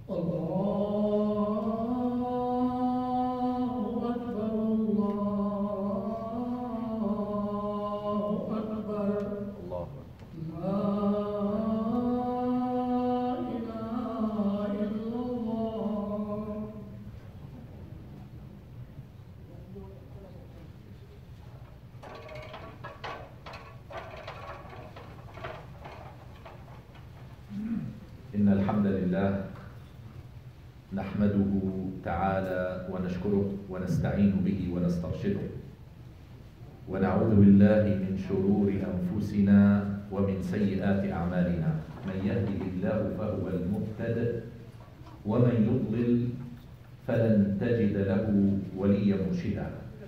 إن الحمد لله نحمده تعالى ونشكره ونستعين به ونسترشده ونعوذ بالله من شرور أنفسنا ومن سيئات أعمالنا. من يهده الله فهو المهتد ومن يضلل فلن تجد له وليا مرشدا.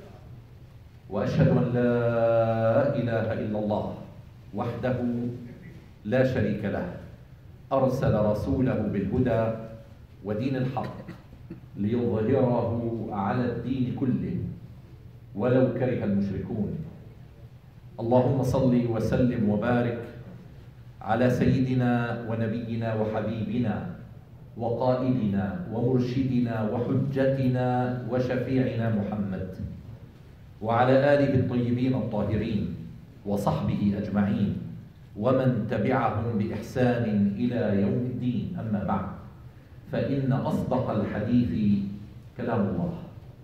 وأشهد أن لا إله إلا الله وحده لا شريك له أرسل رسوله بالهدى ودين الحق ليظهره على الدين كله ولو كره المشركون. اللهم صل وسلم وبارك على سيدنا ونبينا وحبيبنا وقائدنا ومرشدنا وحجتنا وشفيعنا محمد وعلى آله الطيبين الطاهرين وصحبه أجمعين ومن تبعهم بإحسان إلى يوم الدين. أما بعد، فإن أصدق الحديث كلام الله،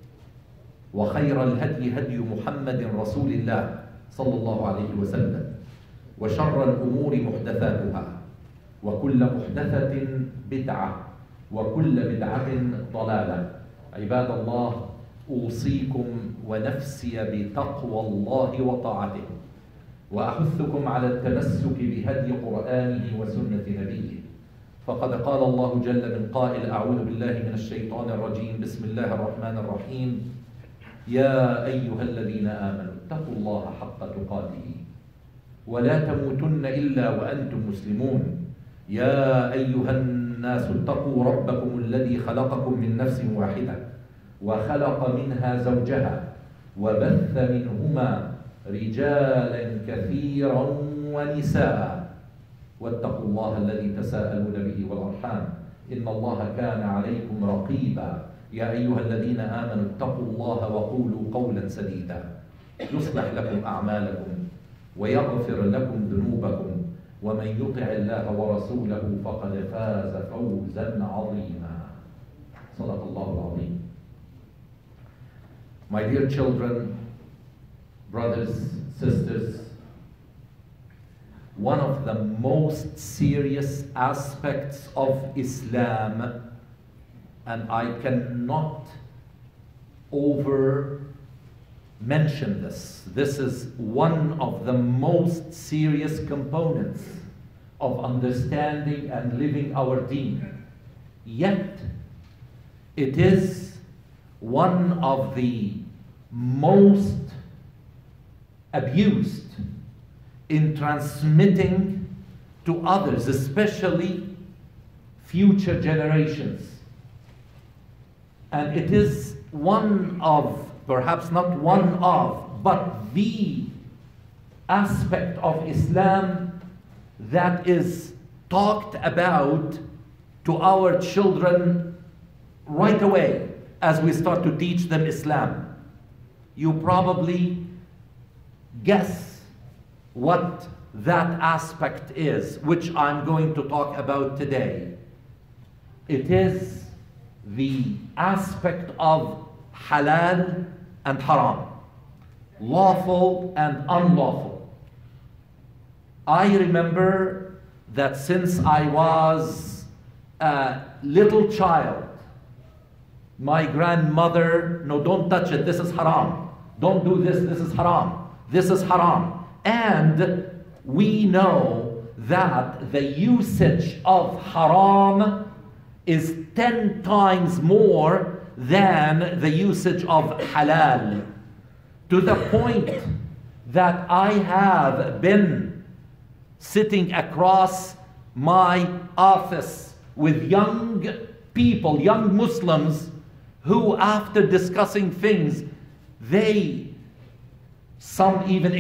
وخير الهدي هدي محمد رسول الله صلى الله عليه وسلم، وشر الأمور محدثاتها، وكل محدثة بدعة، وكل بدعة ضلالة. عباد الله، أوصيكم ونفسي بتقوى الله وطاعته، وأحثكم على التمسك بهدي قرآنه وسنة نبيه. فقد قال الله جل من قائل: أعوذ بالله من الشيطان الرجيم، بسم الله الرحمن الرحيم. يا أيها الذين آمنوا اتقوا الله حق تقاته ولا تموتن إلا وأنتم مسلمون. يا أيها الناس اتقوا ربكم الذي خلقكم من نفس واحدة وخلق منها زوجها وبث منهما رجالا كثيرا ونساء، واتقوا الله الذي تساءلون به والأرحام إن الله كان عليكم رقيبا. يا أيها الذين آمنوا اتقوا الله وقولوا قولا سديدا يصلح لكم أعمالكم ويغفر لكم ذنوبكم، ومن يطع الله ورسوله فقد فاز فوزا عظيما. صدق الله العظيم. My dear children, brothers, sisters, one of the most serious aspects of Islam, and I cannot over mention this. This is one of the most serious components of understanding and living our deen. Yet, it is one of the most abused in transmitting to others, especially future generations. And it is one of, perhaps not one of, but the aspect of Islam that is talked about to our children right away as we start to teach them Islam. You probably guess what that aspect is, which I'm going to talk about today. It is the aspect of halal and haram, lawful and unlawful. I remember that since I was a little child, my grandmother, no, don't touch it, this is haram. Don't do this, this is haram. This is haram. And we know that the usage of haram is 10 times more than the usage of halal, to the point that I have been sitting across my office with young people, young Muslims, who after discussing things, some even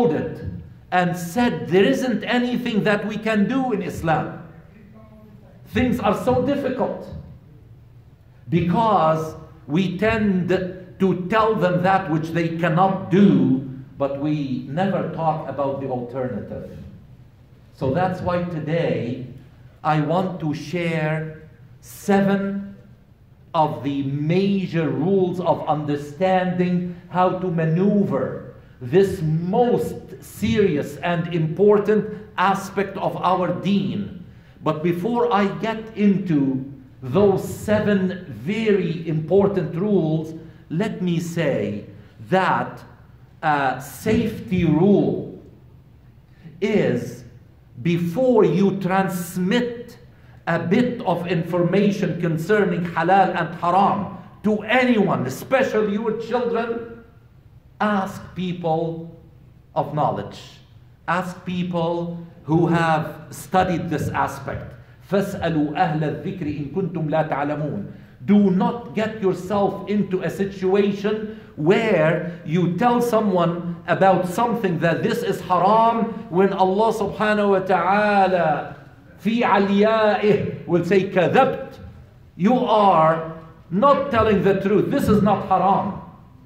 exploded and said there isn't anything that we can do in Islam. things are so difficult? Because we tend to tell them that which they cannot do, but we never talk about the alternative. So that's why today I want to share 7 of the major rules of understanding how to maneuver this most serious and important aspect of our deen. But before I get into those 7 very important rules, let me say that a safety rule is, before you transmit a bit of information concerning halal and haram to anyone, especially your children, ask people of knowledge. Ask people who have studied this aspect. فَاسْأَلُوا أَهْلَ الذِّكْرِ إِن كُنتُمْ لَا تَعْلَمُونَ. Do not get yourself into a situation where you tell someone about something that this is haram, when Allah subhanahu wa ta'ala fi aliya'ih will say كَذَبْت. You are not telling the truth. This is not haram.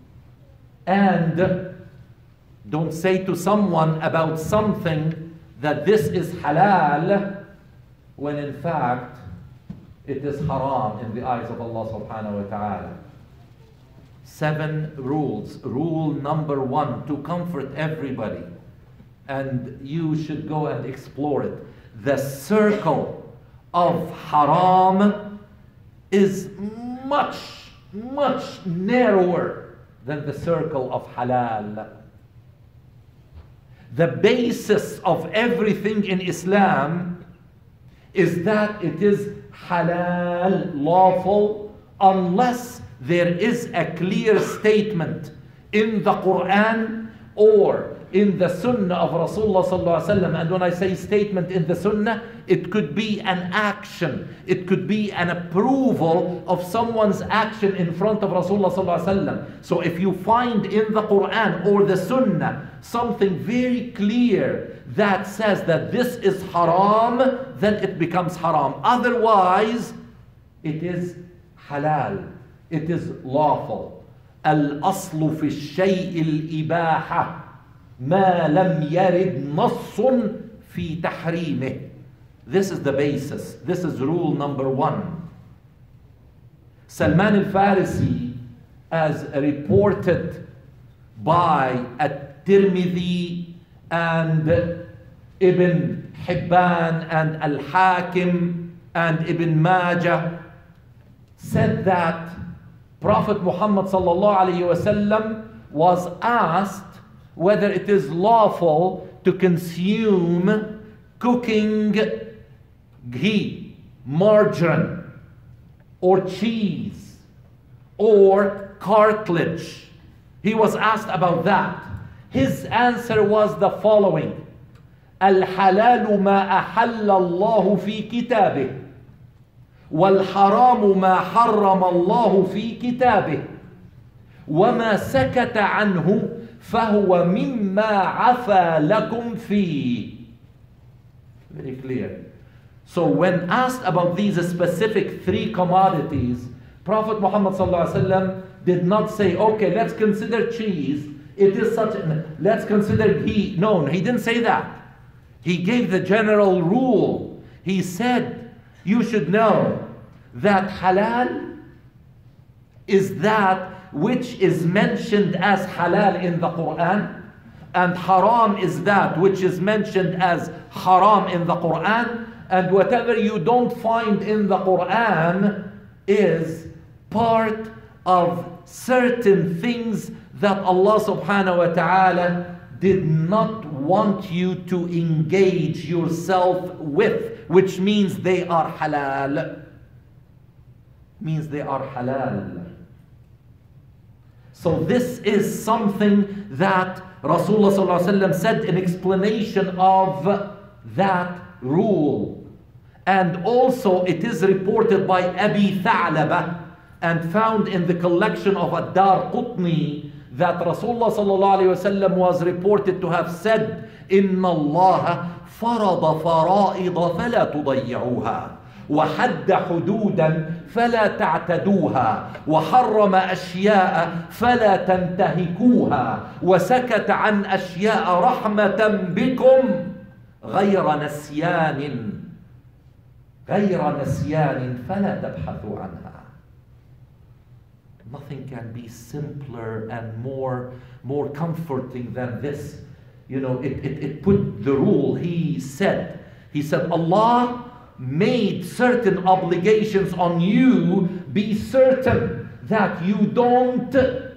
And don't say to someone about something that this is halal, when in fact it is haram in the eyes of Allah subhanahu wa ta'ala. 7 rules. Rule number 1, to comfort everybody, and you should go and explore it. The circle of haram is much, much narrower than the circle of halal. The basis of everything in Islam is that it is halal, lawful, unless there is a clear statement in the Quran or in the Sunnah of Rasulullah sallallahu alaihi wasallam. And when I say statement in the Sunnah, it could be an action, it could be an approval of someone's action in front of Rasulullah sallallahu alaihi wasallam. So if you find in the Quran or the Sunnah something very clear that says that this is haram, then it becomes haram. Otherwise, it is halal, it is lawful. Al-aslu fi shay'il ibaha ma lam yarid nassun fi tahrimih. This is the basis. This is rule number 1. Salman al-Farisi, as reported by at-Tirmidhi and Ibn Hibban and Al-Hakim and Ibn Majah, said that Prophet Muhammad sallallahu alayhi wasallam was asked whether it is lawful to consume cooking ghee, margarine, or cheese, or cartilage. He was asked about that. His answer was the following: الحلال ما أحل الله في كتابه والحرام ما حرم الله في كتابه وما سكت عنه فهو مما عفا لكم فيه. Very clear. So when asked about these specific 3 commodities, Prophet Muhammad sallallahu alaihi wasallam did not say, okay, let's consider cheese. It is such let's consider ghee. No, he didn't say that. He gave the general rule. He said, you should know that halal is that which is mentioned as halal in the Quran, and haram is that which is mentioned as haram in the Quran, and whatever you don't find in the Quran is part of certain things that Allah subhanahu wa ta'ala did not want you to engage yourself with, which means they are halal. Means they are halal. So this is something that Rasulullah sallallahu alaihi wasallam said in explanation of that rule. And also it is reported by Abi Tha'laba and found in the collection of Ad-Dar Qutni that Rasulullah sallallahu alaihi wasallam was reported to have said, إِنَّ اللَّهَ فَرَضَ فَرَائِضَ فَلَا تُضَيِّعُوهَا وحد حدودا فلا تعتدوها وحرم أشياء فلا تنتهكوها وسكت عن أشياء رحمة بكم غير نسيان فلا تبحثوا عنها. Nothing can be simpler and more comforting than this. You know, it put the rule. He said, Allah made certain obligations on you. Be certain that you don't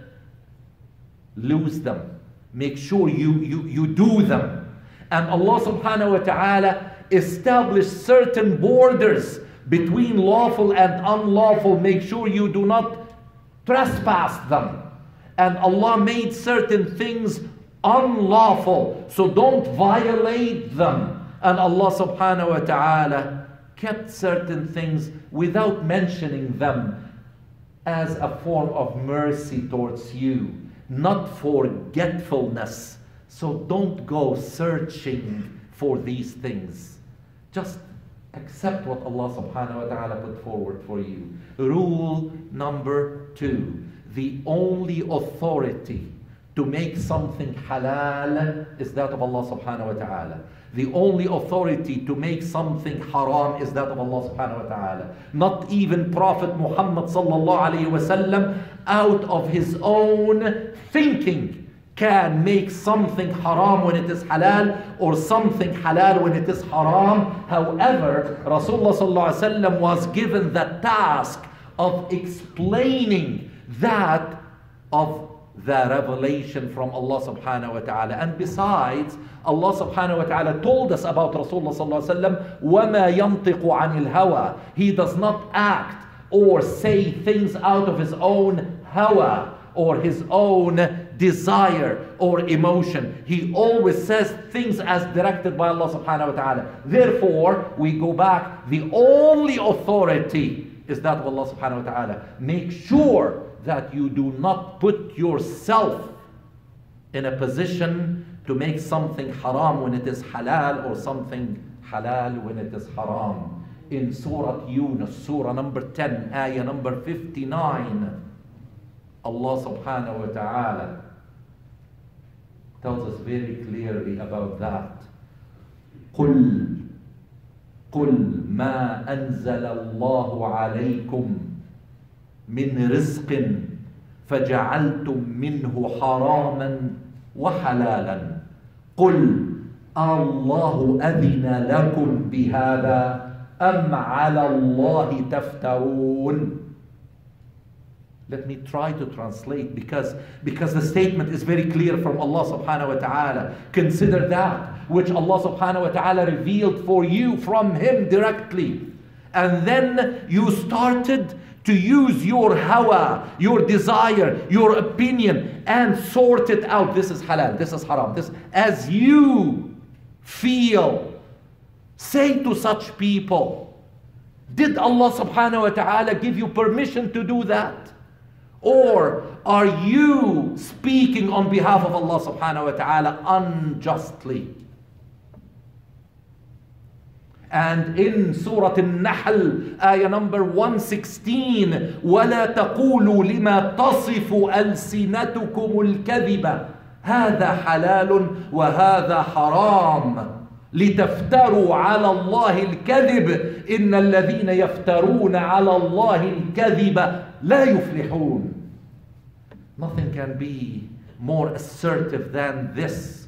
lose them. Make sure you do them. And Allah subhanahu wa ta'ala established certain borders between lawful and unlawful. Make sure you do not trespass them. And Allah made certain things unlawful, so don't violate them. And Allah subhanahu wa ta'ala kept certain things without mentioning them as a form of mercy towards you, not forgetfulness. So don't go searching for these things. Just accept what Allah subhanahu wa ta'ala put forward for you. Rule number 2. The only authority to make something halal is that of Allah subhanahu wa ta'ala. The only authority to make something haram is that of Allah subhanahu wa ta'ala. Not even Prophet Muhammad sallallahu alayhi wa sallam out of his own thinking can make something haram when it is halal or something halal when it is haram. However, Rasulullah sallallahu alayhi wa sallam was given the task of explaining that of the revelation from Allah subhanahu wa ta'ala. And besides, Allah subhanahu wa ta'ala told us about Rasulullah sallallahu alayhi wa sallam, وَمَا يَنْطِقُ عَنِ الْهَوَى. He does not act or say things out of his own hawa or his own desire or emotion. He always says things as directed by Allah subhanahu wa ta'ala. Therefore, we go back, the only authority is that of Allah subhanahu wa ta'ala. Make sure that you do not put yourself in a position to make something haram when it is halal or something halal when it is haram. In Surah Yunus, Surah number 10, ayah number 59, Allah subhanahu wa ta'ala tells us very clearly about that. قُلْ مَا أَنزَلَ اللَّهُ عَلَيْكُمْ من رزق فجعلتم منه حراما وحلالا قل الله أذن لكم بهذا أم على الله تفترون. Let me try to translate because the statement is very clear from Allah subhanahu wa ta'ala. Consider that which Allah subhanahu wa ta'ala revealed for you from Him directly. And then you started to use your hawa, your desire, your opinion, and sort it out. This is halal, this is haram, this as you feel. Say to such people, did Allah subhanahu wa ta'ala give you permission to do that? Or are you speaking on behalf of Allah subhanahu wa ta'ala unjustly? And in Surah An-Nahl, ayah number 116, وَلَا تَقُولُوا لِمَا تَصِفُ أَلْسِنَتُكُمُ الْكَذِبَ هَذَا حَلَالٌ وَهَذَا حَرَامٌ لِتَفْتَرُوا عَلَى اللَّهِ الْكَذِبَ إِنَّ الَّذِينَ يَفْتَرُونَ عَلَى اللَّهِ الْكَذِبَ لَا يُفْلِحُونَ. Nothing can be more assertive than this.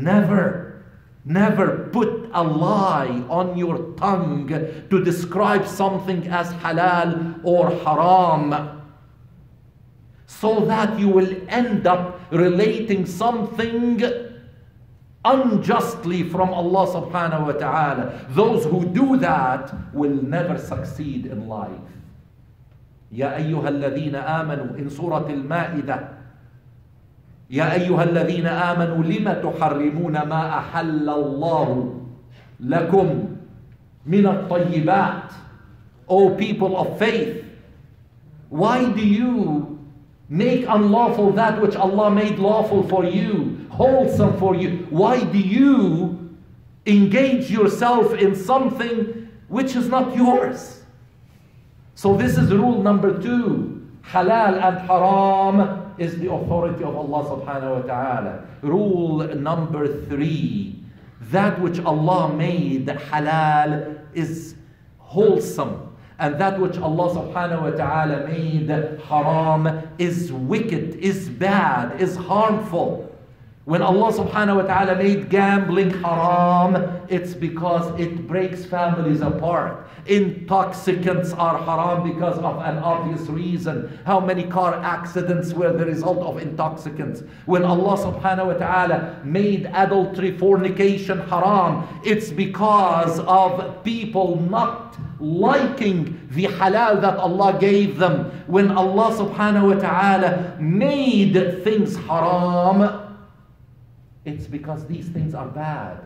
Never put a lie on your tongue to describe something as halal or haram, so that you will end up relating something unjustly from Allah subhanahu wa ta'ala. Those who do that will never succeed in life. Ya ayyuhalladhina amanu in Surah Al-Ma'idah, يا أيها الذين آمنوا لم تحرمون ما أحل الله لكم من الطيبات. O people of faith, why do you make unlawful that which Allah made lawful for you, wholesome for you? Why do you engage yourself in something which is not yours. So this is rule number 2. Halal and haram is the authority of Allah subhanahu wa ta'ala. Rule number 3. That which Allah made halal is wholesome. And that which Allah subhanahu wa ta'ala made haram is wicked, is bad, is harmful. When Allah subhanahu wa ta'ala made gambling haram, it's because it breaks families apart. Intoxicants are haram because of an obvious reason. How many car accidents were the result of intoxicants? When Allah subhanahu wa ta'ala made adultery, fornication haram, it's because of people not liking the halal that Allah gave them. When Allah subhanahu wa ta'ala made things haram, it's because these things are bad.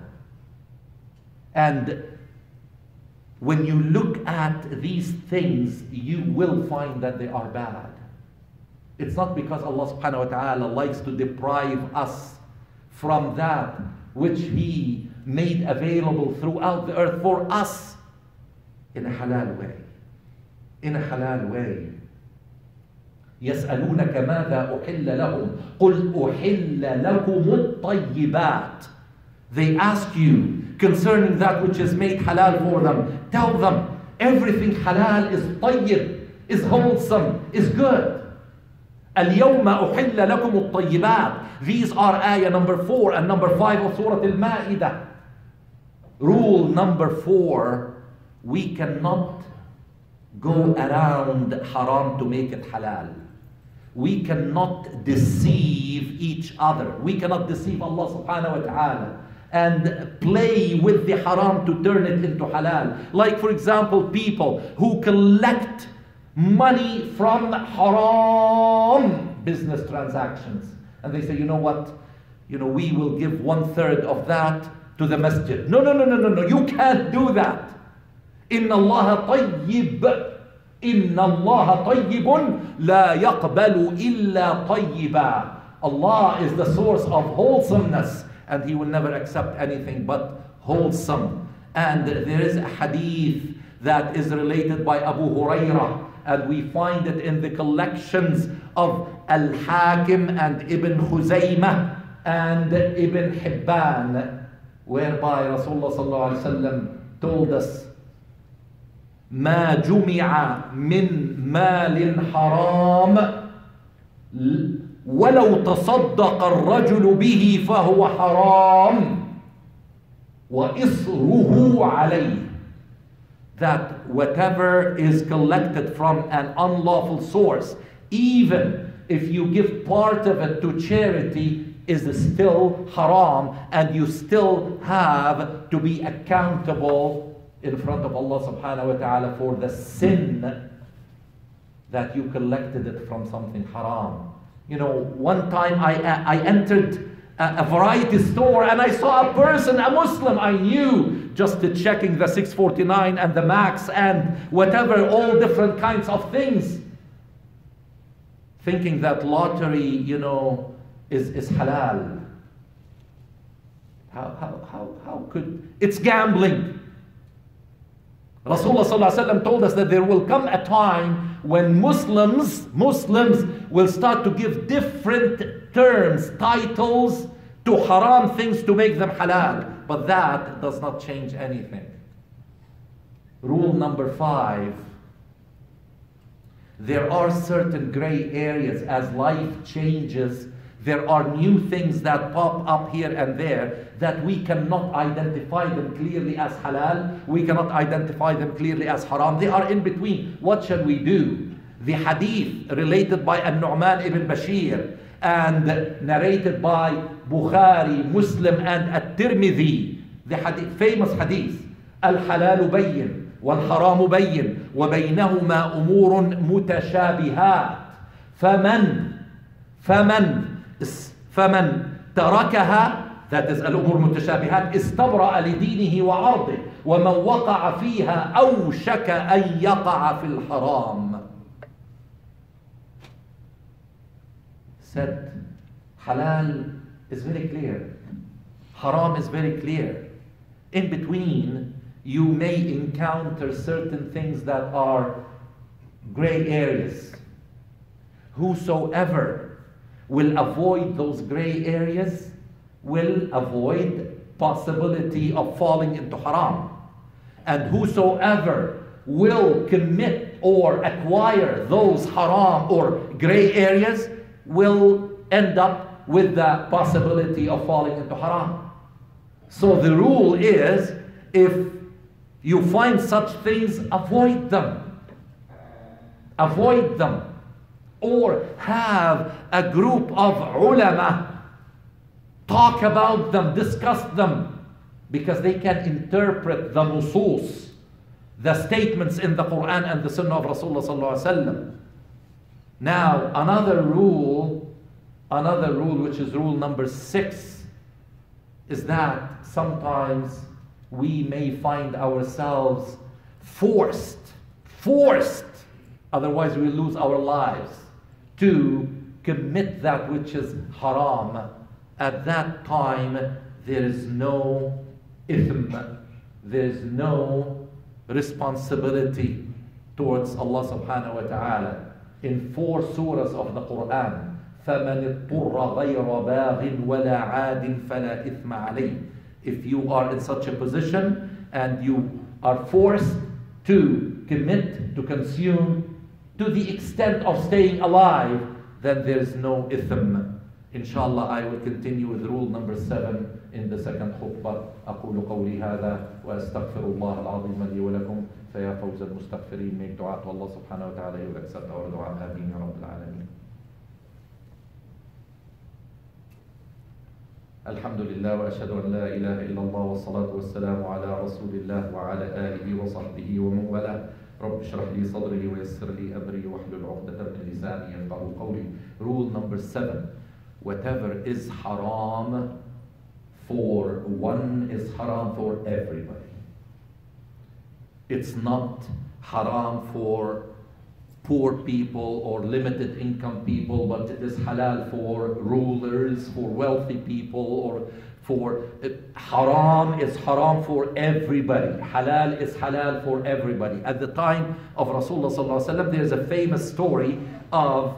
And when you look at these things, you will find that they are bad. It's not because Allah subhanahu wa ta'ala likes to deprive us from that which He made available throughout the earth for us in a halal way. In a halal way. يسألونك ماذا أحل لهم قل أحل لكم الطيبات. They ask you concerning that which is made halal for them. Tell them everything halal is طيب, is wholesome, is good. اليوم أحل لكم الطيبات. These are ayah number 4 and number 5 of Surah Al-Ma'idah. Rule number 4, we cannot go around haram to make it halal. We cannot deceive each other. We cannot deceive Allah subhanahu wa ta'ala and play with the haram to turn it into halal. Like for example, people who collect money from haram business transactions. And they say, you know what? We will give 1/3 of that to the masjid. No. You can't do that. Inna Allah tayyib. إِنَّ اللَّهَ طَيِّبٌ لَا يَقْبَلُ إِلَّا طَيِّبًا. Allah is the source of wholesomeness, and He will never accept anything but wholesome. And there is a hadith that is related by Abu Hurairah, and we find it in the collections of Al-Hakim and Ibn Khuzaymah and Ibn Hibban, whereby Rasulullah sallallahu alaihi wasallam told us, ما جمع من مال حرام ولو تصدق الرجل به فهو حرام وإصره عليه. That whatever is collected from an unlawful source, even if you give part of it to charity, is still haram, and you still have to be accountable in front of Allah subhanahu wa ta'ala for the sin that you collected it from something haram. One time I entered a variety store and I saw a person, a Muslim I knew, just checking the 649 and the max and whatever, all different kinds of things, thinking that lottery, is halal. How could, it's gambling. Rasulullah sallallahu alaihi wasallam told us that there will come a time when Muslims will start to give different terms, titles to haram things to make them halal. But that does not change anything. Rule number 5. There are certain gray areas. As life changes, there are new things that pop up here and there that we cannot identify them clearly as halal. We cannot identify them clearly as haram. They are in between. What shall we do? The hadith related by An-Nu'man ibn Bashir and narrated by Bukhari, Muslim and At-Tirmidhi. The hadith, famous hadith. Al-halalu bayyin wal-haramu bayyin wa baynahuma umurun mutashabihat. فمن تركها, that is الأمور متشابهات, استبرأ لدينه وعرضه ومن وقع فيها أوشك أن يقع في الحرام. Said halal is very clear, haram is very clear. In between you may encounter certain things that are gray areas. Whosoever will avoid those gray areas will avoid possibility of falling into haram. And whosoever will commit or acquire those haram or gray areas will end up with the possibility of falling into haram. So the rule is, if you find such things, avoid them. Avoid them. Or have a group of ulama talk about them, discuss them, because they can interpret the nusus, the statements in the Quran and the Sunnah of Rasulullah sallallahu alaihi wasallam. Now, another rule, which is rule number 6, is that sometimes we may find ourselves forced, otherwise we lose our lives, to commit that which is haram. At that time, there is no ithm, there is no responsibility towards Allah subhanahu wa ta'ala. In 4 surahs of the Quran, فَمَنِ اضْطُرَّ غَيْرَ بَاغٍ وَلَا عَادٍ فَلَا إِثْمَ عَلَيْهِ. If you are in such a position and you are forced to commit, to consume, to the extent of staying alive, then there is no ithm. Inshallah, I will continue with rule number 7 in the second khutbah. أقول قولي هذا وأستغفر الله العظيم لي ولكم فيا فوز المستغفرين. Make dua to Allah subhanahu wa ta'ala. He will accept our dua. Ameen ya Rabbil Alameen. الحمد لله وأشهد أن لا إله إلا الله والصلاة والسلام على رسول الله وعلى آله وصحبه ومن والاه. رب اشرح لي صدري ويسر لي أمري واحلل عقدة من لساني يفقهوا قولي. Rule number 7. Whatever is haram for one is haram for everybody. It's not haram for poor people or limited income people, but it is halal for rulers, for wealthy people, or for haram is haram for everybody. Halal is halal for everybody. At the time of Rasulullah sallallahu alaihi wasallam, there is a famous story of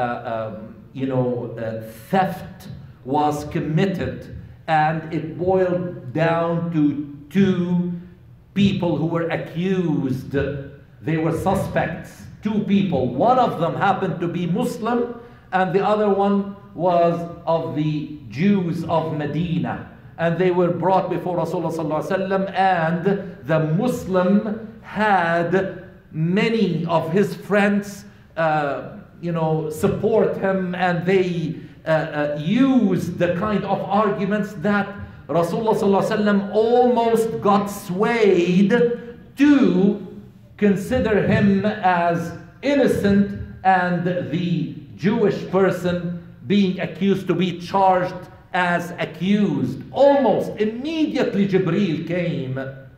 theft was committed, and it boiled down to 2 people who were accused. They were suspects. 2 people. One of them happened to be Muslim, and the other one was of the Jews of Medina. And they were brought before Rasulullah sallallahu alaihi wasallam, and the Muslim had many of his friends support him, and they used the kind of arguments that Rasulullah sallallahu alaihi wasallam almost got swayed to consider him as innocent, and the Jewish person being accused to be charged as accused. Almost immediately Jibreel came.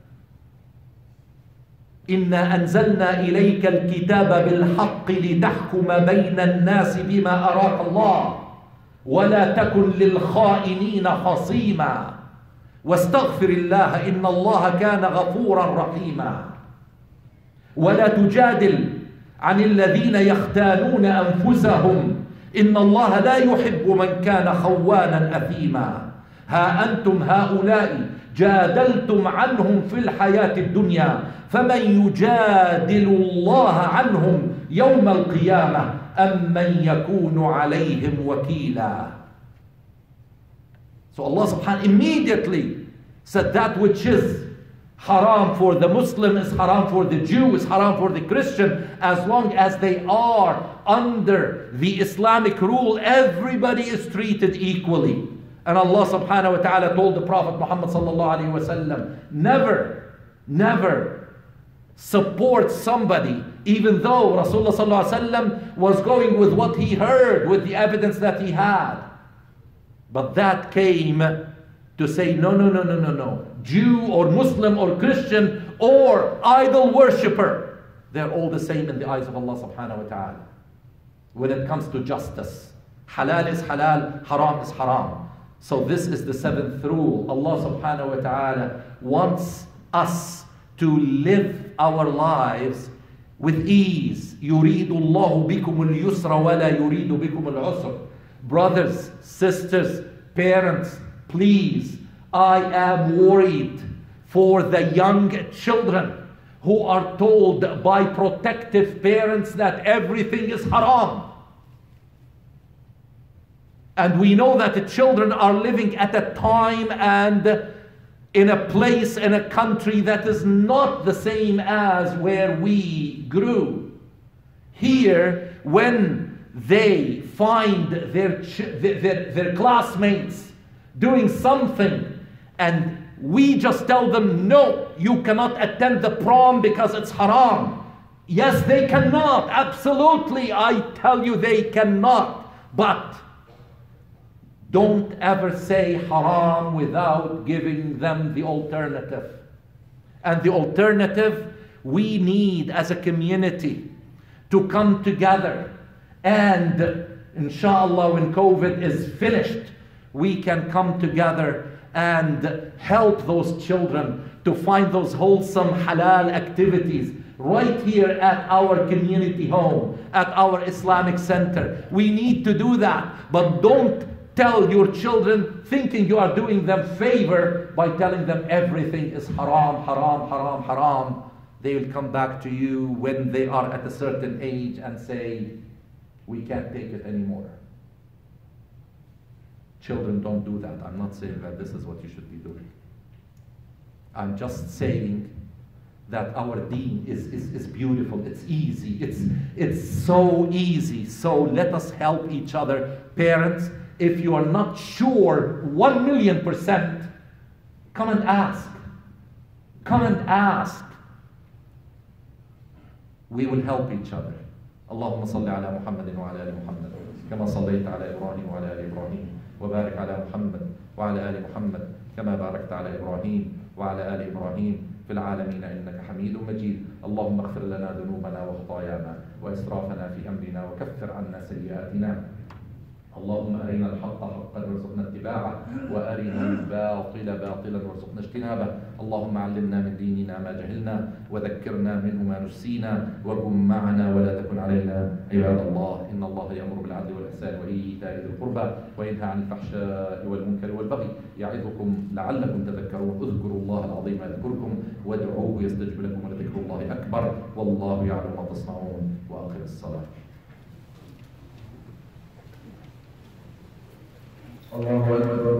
إِنَّا أَنزَلْنَا إِلَيْكَ الْكِتَابَ بِالْحَقِّ لِتَحْكُمَ بَيْنَ النَّاسِ بِمَا أَرَاكَ اللَّهُ وَلَا تَكُنْ لِلْخَائِنِينَ خَصِيمًا وَاسْتَغْفِرِ اللَّهَ إِنَّ اللَّهَ كَانَ غَفُورًا رَحِيمًا وَلَا تُجَادِلْ عَنِ الَّذِينَ يَخْتَانُونَ أَنفُسَهُمْ إِنَّ اللَّهَ لَا يُحِبُّ مَنْ كَانَ خَوَّانًا أَثِيمًا ها أنتم هؤلاء جادلتم عنهم في الحياة الدنيا فمن يجادل الله عنهم يوم القيامة أم من يكون عليهم وكيلا. So Allah subhanahu immediately said that which is haram for the Muslim is haram for the Jew, is haram for the Christian, as long as they are under the Islamic rule. Everybody is treated equally. And Allah subhanahu wa ta'ala told the Prophet Muhammad sallallahu alayhi wa sallam, never support somebody, even though Rasulullah sallallahu alayhi wa sallam was going with what he heard, with the evidence that he had. But that came to say, no. Jew or Muslim or Christian or idol worshipper, they're all the same in the eyes of Allah subhanahu wa ta'ala. When it comes to justice, halal is halal, haram is haram. So this is the 7th rule. Allah subhanahu wa ta'ala wants us to live our lives with ease. يريد الله بكم اليسر ولا يريد بكم العسر. Brothers, sisters, parents, please, I am worried for the young children who are told by protective parents that everything is haram. And we know that the children are living at a time and in a place, in a country that is not the same as where we grew. Here, when they find their classmates doing something and we just tell them, no, you cannot attend the prom because it's haram. Yes, they cannot. Absolutely, I tell you they cannot. But don't ever say haram without giving them the alternative. And the alternative, we need as a community to come together. And inshallah, when COVID is finished, we can come together and help those children to find those wholesome halal activities right here at our community home, at our Islamic center. We need to do that, but don't tell your children thinking you are doing them favor by telling them everything is haram, haram, haram, haram. They will come back to you when they are at a certain age and say, we can't take it anymore. Children don't do that. I'm not saying that this is what you should be doing. I'm just saying that our deen is beautiful. It's easy. It's so easy. So let us help each other. Parents, if you are not sure 1,000,000%, come and ask. Come and ask. We will help each other. اللهم صل على محمد وعلى آل محمد كما صليت على إبراهيم وعلى آل إبراهيم وبارك على محمد وعلى آل محمد كما باركت على إبراهيم وعلى آل إبراهيم في العالمين إنك حميد مجيد. اللهم اغفر لنا ذنوبنا وخطايانا وإسرافنا في أمرنا وكفر عنا سيئاتنا. اللهم أرنا الحق حقا وارزقنا اتباعه وأرنا الباطل باطلا وارزقنا اجتنابه. اللهم علمنا من ديننا ما جهلنا وذكرنا منه ما نسينا وكن معنا ولا تكن علينا. عباد الله، إن الله يأمر بالعدل والإحسان وإيتاء ذي القربى وينهى عن الفحشاء والمنكر والبغي يعظكم لعلكم تذكرون. اذكروا الله العظيم يذكركم وادعوه يستجب لكم ولذكر الله أكبر والله يعلم ما تصنعون. وأقم الصلاة. الله أكبر.